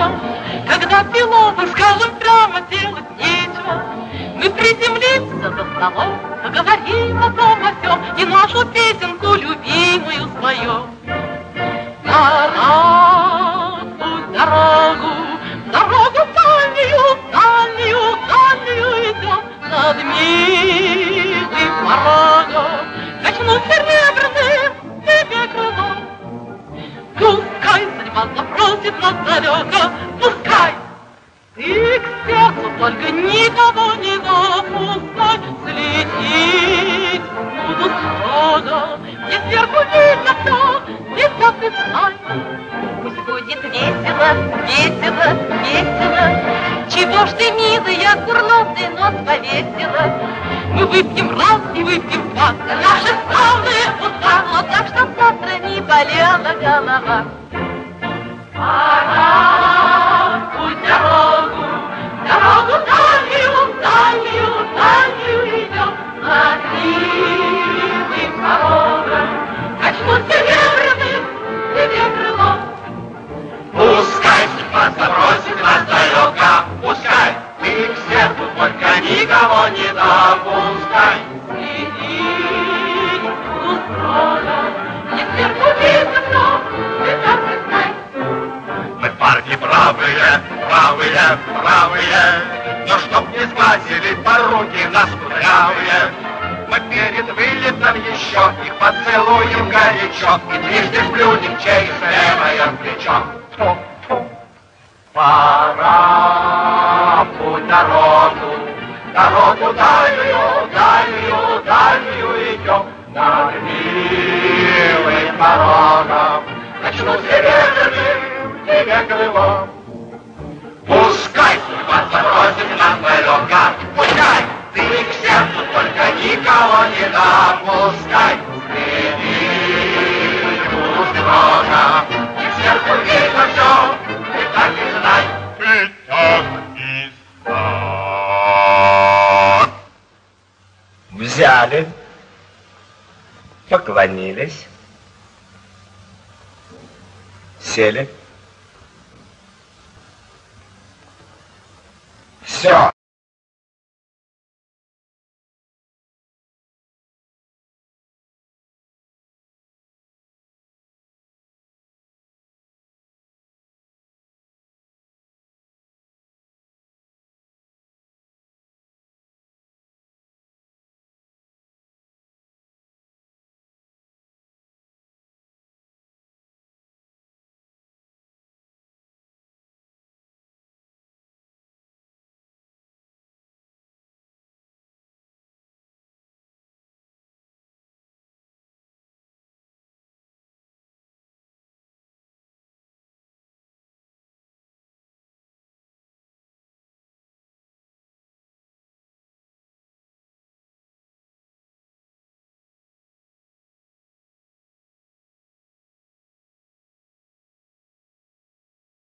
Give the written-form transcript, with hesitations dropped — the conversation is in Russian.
дорога, когда пилоту скажем прямо делать нечего. Мы приземлимся за столом, поговорим о том, о сём, и нашу песенку любимую споем. Пора в путь дорогу, дорогу дальнюю, дальнюю, дальнюю идем. Над милым порогом качнут серебряным тебе крылом. Пускай судьба запросит нас далеко, пускай. Ты к сердцу только никого не допускай. Слететь буду строго, мне сверху видно все, нельзя ты знай. Пусть будет весело, весело, весело. Чего ж ты, милая, курносый нос повесила? Мы выпьем раз и выпьем два, наши славные утра, но так, чтоб завтра не болела голова. Пора в путь дорогу, дорогу дальнюю, дальнюю, дальнюю идем. Над милым порогом качнут серебряным тебе крылом. Пускай судьба забросит нас далеко, пускай ты к сердцу только никого не допускай. Следи, буду строго, мне сверху видно все, ты так и знай. Мы парни бравые, бравые, бравые, но чтоб не сглазили поруки нас кудрявые. Мы перед вылетом еще их поцелуем горячо и трижды плюнем через левое плечо. Пора в путь дорогу, дорогу дальнюю, дальнюю, дальнюю идем. Над милым порогом качну серебряным тебе крылом. Пускай судьба забросит нас далеко, пускай ты к сердцу только никого не допускай. Следи, буду строго, и сверху видно все, ты так и знай. Ты так и знай. Взяли, поклонились, сели. Все.